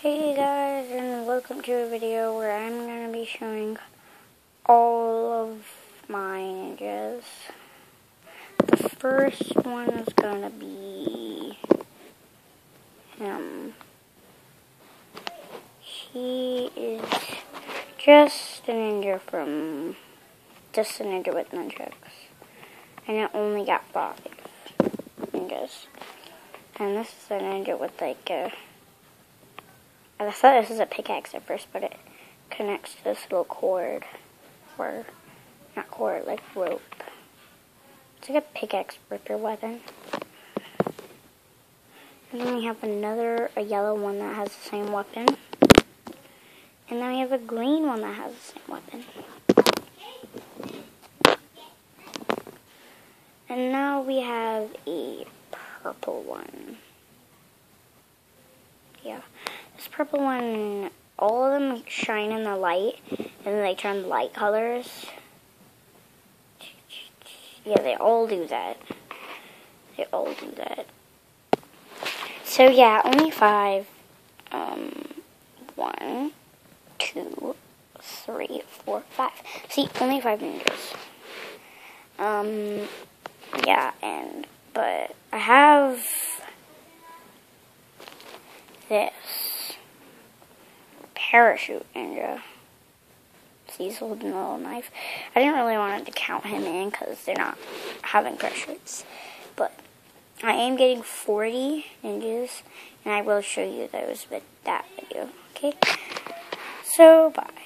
Hey guys, and welcome to a video where I'm going to be showing all of my ninjas. The first one is going to be him. He is just a ninja with nunchucks. And it only got 5 ninjas. And this is a ninja with I thought this was a pickaxe at first, but it connects to this little cord. Or, not cord, like rope. It's like a pickaxe ripper weapon. And then we have a yellow one that has the same weapon. And then we have a green one that has the same weapon. And now we have a purple one. Yeah. This purple one, all of them shine in the light, and then they turn the light colors. Yeah, they all do that. So yeah, only 5. 1, 2, 3, 4, 5. See, only 5 ninjas. Yeah, but I have this parachute ninja. See, he's holding a little knife. I didn't really want to count him in because they're not having parachutes. But I am getting 40 ninjas, and I will show you those with that video. Okay? So, bye.